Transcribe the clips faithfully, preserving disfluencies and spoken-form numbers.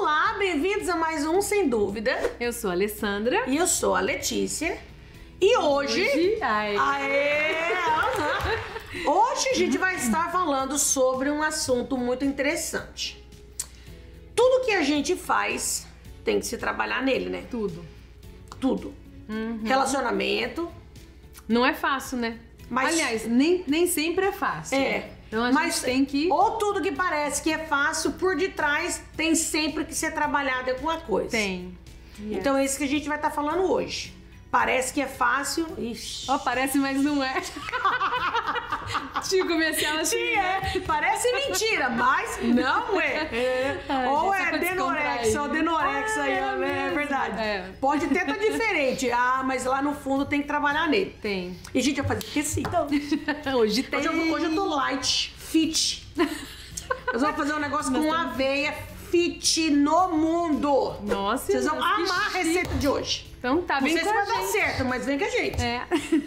Olá, bem-vindos a mais um Sem Dúvida. Eu sou a Alessandra. E eu sou a Letícia. E hoje... Hoje... Aê! Aê! Uhum. Hoje a gente vai estar falando sobre um assunto muito interessante. Tudo que a gente faz tem que se trabalhar nele, né? Tudo. Tudo. Uhum. Relacionamento. Não é fácil, né? Mas... Aliás, nem, nem sempre é fácil. É. Então a Mas gente tem que... Ou tudo que parece que é fácil, por detrás tem sempre que ser trabalhado alguma coisa. Tem. Então é isso que a gente vai estar falando hoje. Parece que é fácil. Ixi. Ó, oh, parece, mas não é. Tio comercial assim. Sim, é. Parece mentira, mas não é. é. Ai, ou gente, é Denorex, ou Denorex aí, ah, é, é verdade. É. Pode ter tá diferente. Ah, mas lá no fundo tem que trabalhar nele. Tem. E a gente vai fazer que sim. Então, hoje tem. Hoje eu, hoje eu tô light, fit. Nós vamos fazer um negócio com Nossa. aveia fit no mundo. Nossa, vocês vão nossa, amar a receita de hoje. Então tá, Não bem sei com se a vai dar gente. certo, mas vem com a gente. É.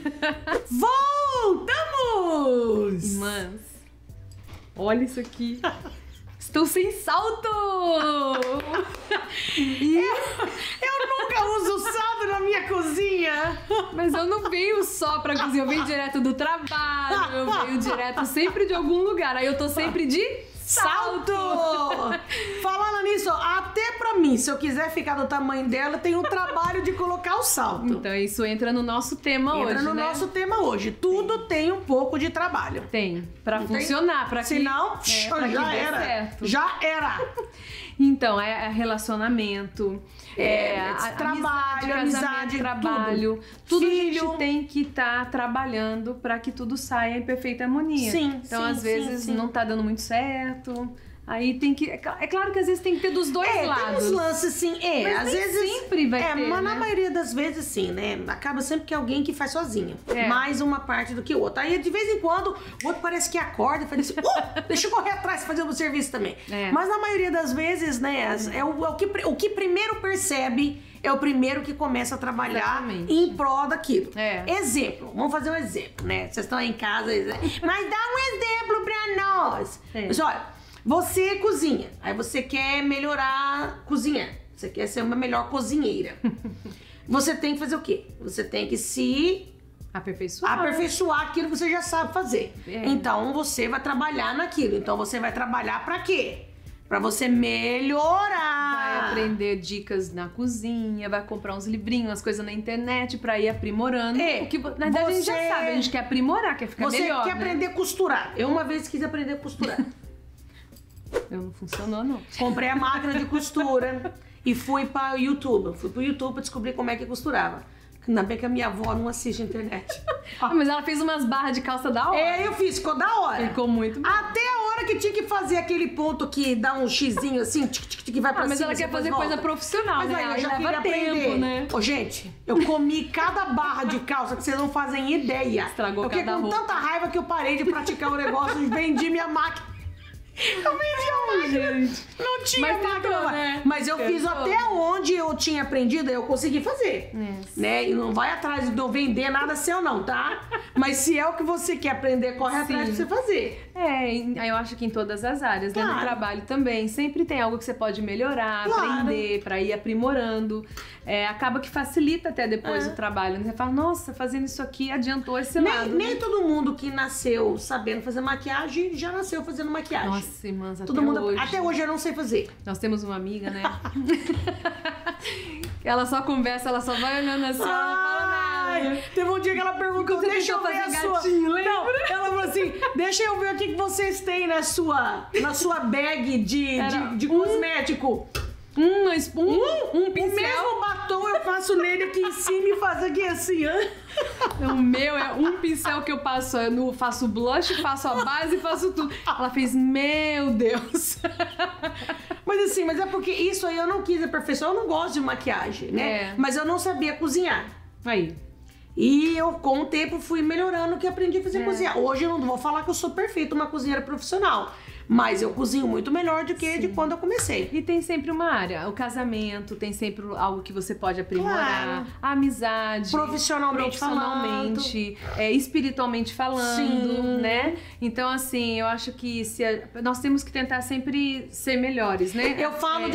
Voltamos! Irmãs, olha isso aqui. Estou sem salto! E eu, eu nunca uso salto na minha cozinha. Mas eu não venho só pra cozinha, eu venho direto do trabalho, eu venho direto sempre de algum lugar. Aí eu tô sempre de salto! Falando nisso, até pra mim, se eu quiser ficar do tamanho dela, tem o trabalho de colocar o salto. Então isso entra no nosso tema Entra hoje, no né? nosso tema hoje. Tudo tem um pouco de trabalho. Tem, pra Não funcionar, tem? pra que... Senão, é, pra já que dê era. certo. Já era. Então, é relacionamento, É, é, a- trabalho, amizade, amizade, casamento, trabalho. tudo. Tudo, a Filho. gente tem que estar trabalhando pra que tudo saia em perfeita harmonia. Sim, Então, sim, às vezes, sim, sim. não tá dando muito certo. Aí tem que... É cl- é claro que às vezes tem que ter dos dois É, lados. tem uns lances sim, é, Mas às nem vezes sempre vai é, ter, mas na né? maioria das vezes sim, né? Acaba sempre que é alguém que faz sozinho. É. Mais uma parte do que o outro. Aí de vez em quando o outro parece que acorda e fala assim, uh, deixa eu correr atrás e fazer o serviço também. É. Mas na maioria das vezes, né, as- é o, é o que, o que primeiro percebe é o primeiro que começa a trabalhar Exatamente. em prol daquilo. É. Exemplo, vamos fazer um exemplo, né? Vocês estão aí em casa, mas dá um exemplo pra nós. É. Mas olha, você cozinha, aí você quer melhorar cozinhar, você quer ser uma melhor cozinheira. Você tem que fazer o quê? Você tem que se Aperfeiçoar. aperfeiçoar aquilo que você já sabe fazer. É. Então você vai trabalhar naquilo. Então você vai trabalhar pra quê? Pra você melhorar. Vai aprender dicas na cozinha, vai comprar uns livrinhos, umas coisas na internet pra ir aprimorando. É, O que, na verdade, a gente já você- sabe, a gente quer aprimorar, quer ficar Você melhor, quer né? aprender a costurar. Eu uma vez quis aprender a costurar. Eu não funcionou, não. Comprei a máquina de costura e fui para o YouTube. Fui pro YouTube para descobrir como é que costurava. Ainda bem que a minha avó não assiste a internet. Ah, mas ela fez umas barras de calça da hora. É, eu fiz, ficou da hora. Ficou muito bom. Até a hora que tinha que fazer aquele ponto que dá um xizinho assim, tic, tic, que vai pra Ah, mas cima. ela quer depois fazer volta. coisa profissional, Mas né? aí eu Aí já leva queria tempo, aprender. né? Ô, gente, eu comi cada barra de calça que vocês não fazem ideia. Estragou eu fiquei cada com roupa. tanta raiva que eu parei de praticar o negócio e vendi minha máquina. Eu vendi a máquina. Gente. Não tinha Mas máquina tentou, lá. né? Mas eu fiz Tentou. até onde eu tinha aprendido, eu consegui fazer. Isso. Né? E não vai atrás de não vender nada seu não, tá? Mas se é o que você quer aprender, corre atrás Sim. pra você fazer. É, em- aí eu acho que em todas as áreas, né? No Claro. trabalho também. Sempre tem algo que você pode melhorar, Claro. aprender, pra ir aprimorando. É, acaba que facilita até depois É. o trabalho. Né? Você fala, nossa, fazendo isso aqui adiantou esse Nem, lado. nem né? todo mundo que nasceu sabendo fazer maquiagem já nasceu fazendo maquiagem. Nossa, irmãs, até Todo mundo, hoje. até hoje eu não sei fazer. Nós temos uma amiga, né? Ela só conversa, ela só vai olhando assim, ela não fala Ai, nada. teve um dia que ela perguntou, Você deixa eu tentou ver a fazer sua... gatinho, lembra? Não, ela falou assim, deixa eu ver o que que vocês têm na sua, na sua bag de, Era de, de um- cosmético. Um, dois, um, um O pincel. mesmo batom eu faço nele aqui em cima e faço aqui assim, ó. O meu é um pincel que eu passo, eu no- faço blush, faço a base, faço tudo. Ela fez, meu Deus. Mas assim, mas é porque isso aí eu não quis aperfeiçoar, eu não gosto de maquiagem, né? É. Mas eu não sabia cozinhar. Aí. E eu, com o tempo, fui melhorando que aprendi a fazer É. cozinhar. Hoje eu não vou falar que eu sou perfeita, uma cozinheira profissional. Mas eu cozinho muito melhor do que de quando eu comecei. E tem sempre uma área. O casamento tem sempre algo que você pode aprimorar. Claro. A amizade. Profissionalmente profissionalmente, é, espiritualmente falando, Sim. né? Então, assim, eu acho que se a- nós temos que tentar sempre ser melhores, né? Eu falo de É, que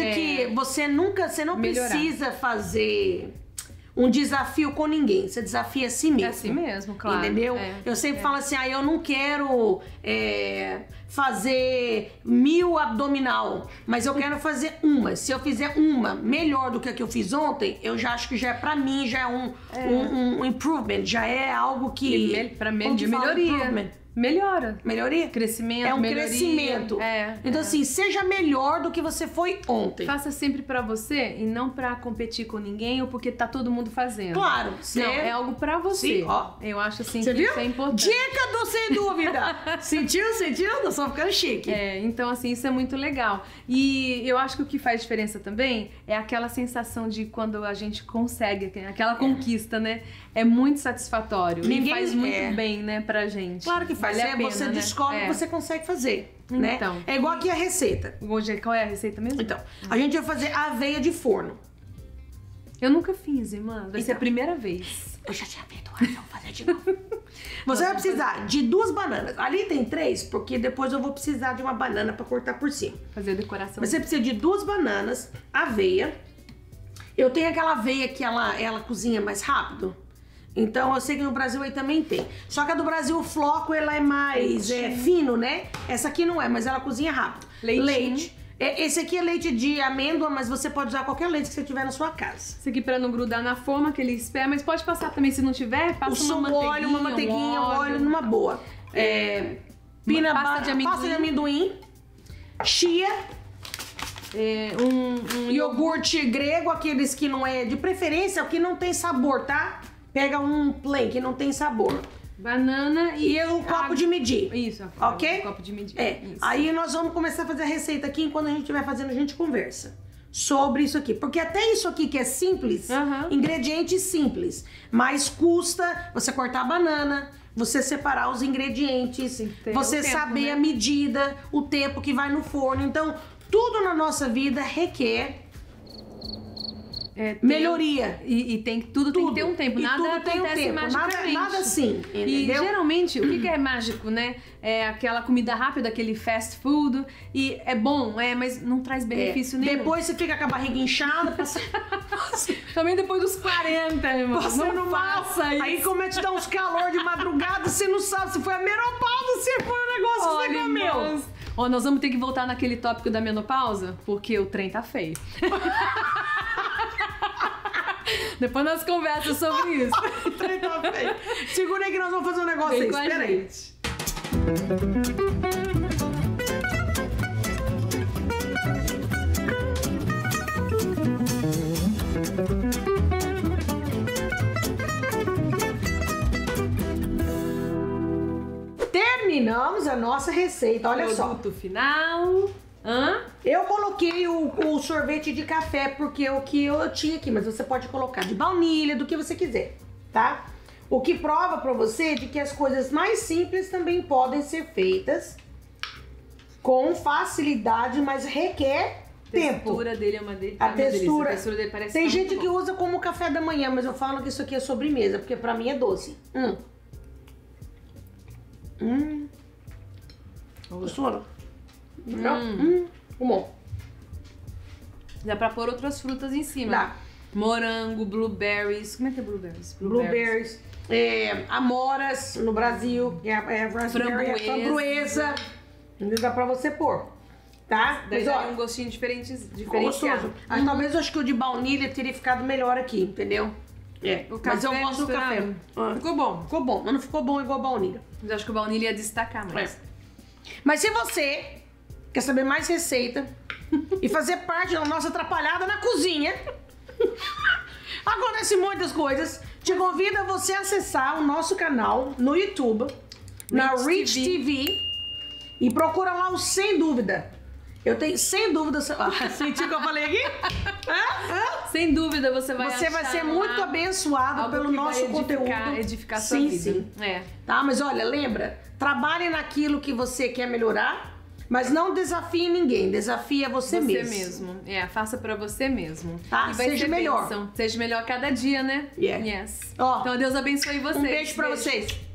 você nunca, você não Melhorar. precisa fazer um desafio com ninguém. Você desafia a si mesmo. É assim mesmo, claro. Entendeu? É, eu sempre é. falo assim, ah, eu não quero é, fazer mil abdominal, mas eu quero fazer uma. Se eu fizer uma melhor do que a que eu fiz ontem, eu já acho que já é pra mim, já é um, É. um, um improvement, já é algo que... me, pra mim, como de que fala melhoria. improvement? Melhora. Melhoria? Crescimento, É um melhoria. crescimento. É, então é. assim, seja melhor do que você foi ontem. Faça sempre pra você e não pra competir com ninguém ou porque tá todo mundo fazendo. Claro. Você... Não, é algo pra você. Sim, ó. Eu acho assim Você que viu? isso é importante. Dica do sem dúvida. Sentiu? Sentiu? Eu só ficando chique. É, então assim, isso é muito legal. E eu acho que o que faz diferença também é aquela sensação de quando a gente consegue, aquela conquista, né? É muito satisfatório. Ninguém- e faz muito é. bem, né, pra gente. Claro que faz. Vale a É, pena, você né? descobre É. que você consegue fazer, né? Então. É igual aqui a receita. Hoje, qual é a receita mesmo? Então, a gente vai fazer aveia de forno. Eu nunca fiz, irmã. Vai ser a Então. primeira vez. Eu já tinha feito antes, eu vou fazer de novo. Você vai precisar de duas bananas. Ali tem três, porque depois eu vou precisar de uma banana pra cortar por cima. Fazer a decoração. Mas você precisa de duas bananas, aveia. Eu tenho aquela aveia que ela, ela cozinha mais rápido. Então eu sei que no Brasil aí também tem. Só que a do Brasil, o floco, ela é mais é, fino, né? Essa aqui não é, mas ela cozinha rápido. Leitinho. Leite. É, esse aqui é leite de amêndoa, mas você pode usar qualquer leite que você tiver na sua casa. Isso aqui pra não grudar na forma, aquele espé, mas pode passar também se não tiver, passa O uma sumo manteiguinha, óleo, uma manteiguinha, um óleo numa boa. É, pina, Pasta ba- de amendoim. pasta de amendoim, chia, É, um, um iogurte grego, aqueles que não é de preferência, o que não tem sabor, tá? Pega um plain que não tem sabor. banana e, E o copo água. de medir. Isso, Ok? o copo de medir. É. Isso. Aí nós vamos começar a fazer a receita aqui. Enquanto a gente estiver fazendo, a gente conversa sobre isso aqui. Porque até isso aqui que é simples, Aham. ingrediente simples, mas custa você cortar a banana, você separar os ingredientes, Tem que ter você o tempo, saber né? a medida, o tempo que vai no forno. Então, tudo na nossa vida requer É, tem- melhoria. E, e tem, tudo, tem que ter um tempo. E Nada tudo tem um acontece tempo. Nada, magicamente. nada assim, E entendeu? geralmente, o que que é mágico, né? É aquela comida rápida, aquele fast food. E é bom, é, mas não traz benefício É. nenhum. Depois você fica com a barriga inchada, passa... Também depois dos quarenta, irmão. Passando não mal. faça isso. Aí começa a te dar uns calor de madrugada, você não sabe se foi a menopausa, se foi o negócio que você comeu. irmãos. Ó, nós vamos ter que voltar naquele tópico da menopausa, porque o trem tá feio. Depois nós conversamos sobre isso. O trem tá feio. Segura aí que nós vamos fazer um negócio Vem aí. com a Espera aí. gente. Terminamos a nossa receita, olha só. Produto final. Hã? Eu coloquei o, o sorvete de café porque é o que eu tinha aqui, mas você pode colocar de baunilha, do que você quiser, tá? O que prova pra você de que as coisas mais simples também podem ser feitas com facilidade, mas requer A tempo. textura dele é uma delícia. A uma delícia. textura. A textura dele parece Tem muito gente que bom. usa como café da manhã, mas eu falo que isso aqui é sobremesa, porque pra mim é doce. Hum. Hum. Gostou? Hum. Hum. Bom. Dá pra pôr outras frutas em cima. Dá. Morango, blueberries. Como é que é blueberries? Blueberries. É, amoras no Brasil, que é, é raspberry, é framboesa. Dá pra você pôr, tá? Daí Mas dá ó, um gostinho diferente, ficou diferenciado. gostoso. Aí talvez eu acho que o de baunilha teria ficado melhor aqui, entendeu? É, O mas eu café gosto do café. misturado. Ah, Ficou bom. ficou bom, mas não ficou bom igual a baunilha. Mas acho que o baunilha ia destacar mais. É. Mas se você quer saber mais receita e fazer parte da nossa atrapalhada na cozinha, acontece muitas coisas. Te convido a você acessar o nosso canal no YouTube, na Rich Rich T V. T V, e procura lá o Sem Dúvida. Eu tenho, sem dúvida, ah, sentiu o que eu falei aqui? Hã? Hã? Sem dúvida você vai Você vai achar ser lá muito abençoado algo pelo que nosso vai edificar, conteúdo. edificar a sua Sim, vida. sim. É. Tá? Mas olha, lembra, trabalhe naquilo que você quer melhorar, mas não desafie ninguém, desafie a você, Você mesmo. mesmo. É, faça pra você mesmo. Tá? E vai Seja ser melhor. bênção. Seja melhor cada dia, né? Yeah. Yes. Ó, então Deus abençoe vocês. Um beijo pra vocês.